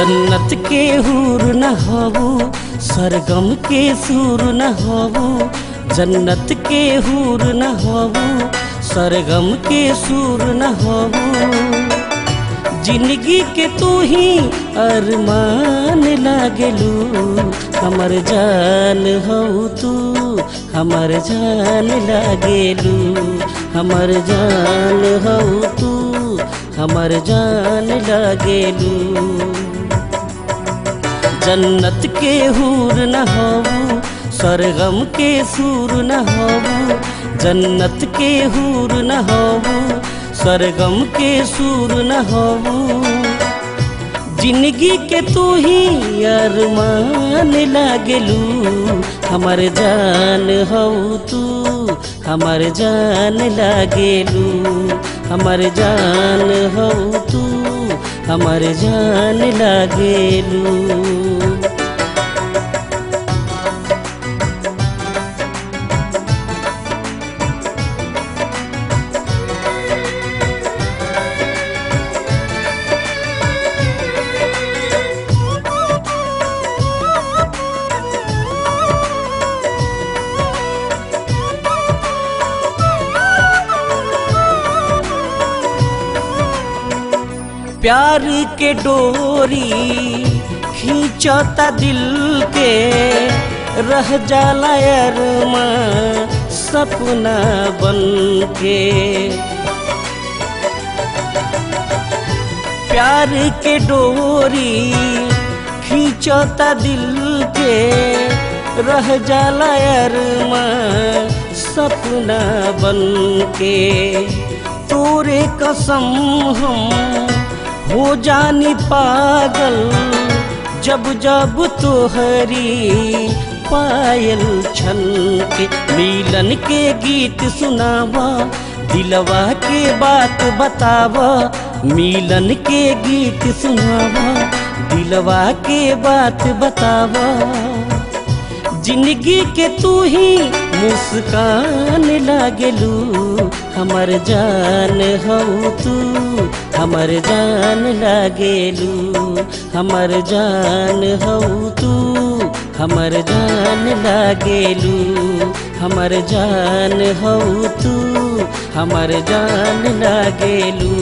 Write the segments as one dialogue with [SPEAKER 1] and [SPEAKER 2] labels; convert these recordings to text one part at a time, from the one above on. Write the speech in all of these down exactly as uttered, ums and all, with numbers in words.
[SPEAKER 1] जन्नत के हूर न होबू, सरगम के सूर न होबू। जन्नत के हूर न होबू, सरगम के सूर न होबू। जिंदगी के तू ही अरमान लागेलू, हमर जान हो तू, हमर जान लागेलू। हमर जान हो तू, हमर जान लागेलू। जन्नत के हूर न होबू, सरगम के सूर न होबू। जन्नत के हूर न होबू, सरगम के सूर न होबू। जिंदगी के तू ही अरमान लागेलू, हमर जान हो तू, हमर जान लागेलू। हमर जान हो तू, हमर जान लागेलू। प्यार के डोरी खींचता दिल के, रह जाला अरमा सपना बन के। प्यार के डोरी खींचता दिल के, रह जाला अरमा सपना बन के। तोरे कसम हम हो जानी पागल, जब जब तोहरी पायल छन के। मिलन के गीत सुनावा, दिलवा के बात बतावा। मिलन के गीत सुनावा, दिलवा के बात बतावा। जिंदगी के तू ही मुस्कान लागेलू, हमर जान हो तू, हमर जान लागेलू। हमर जान हो तू, हमर जान लागेलू। हमर जान हो तू, हमर जान लागेलू।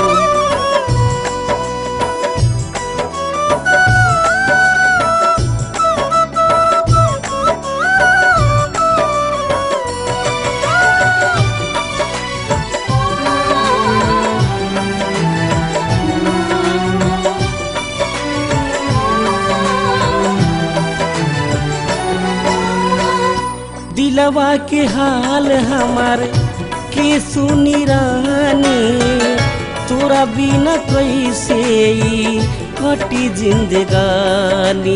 [SPEAKER 1] दिलवा के हाल हमार के सुनी रानी, तोरा बिना कैसे कटी जिंदगानी।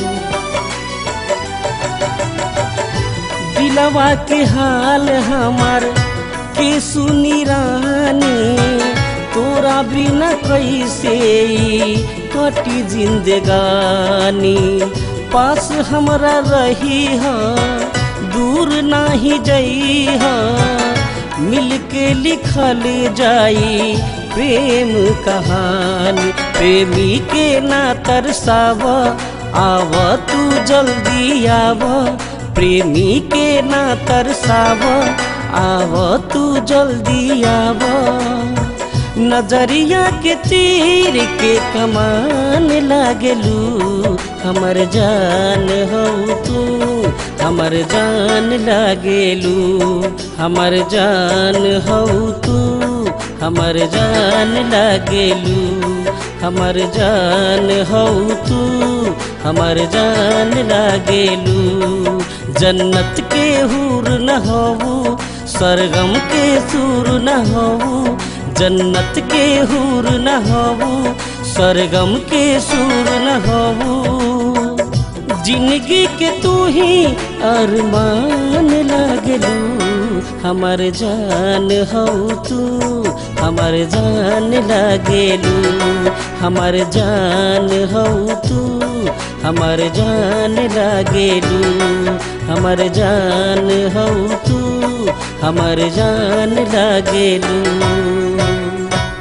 [SPEAKER 1] दिलवा के हाल हमार के सुनी रानी, तोरा बिना कैसे कटी जिंदगानी। पास हमरा रही हा, दूर नाही जई हा, मिल के लिखल जाई प्रेम कहानी। प्रेमी के ना तरसावा, आवा तू जल्दी आवा। प्रेमी के ना तरसावा, आवा तू जल्दी आवा। नजरिया के तीर के कमान लागेलू, हमर जान हो तू, हमर जान लागेलू। हमर जान हो तू, हमर जान लागेलू। हमर जान हो तू, हमर जान लागेलू। जन्नत के हूर न होबू, सरगम के सूर न होबू। जन्नत के हूर न होबू, सरगम के सूर न होबू। जिंदगी के तू ही अरमान लागेलू, हमर जान हो तू, हमर जान लागेलू। हमर जान हो तू, हमर जान लागेलू। हमर जान हो तू, हमर जान लागेलू।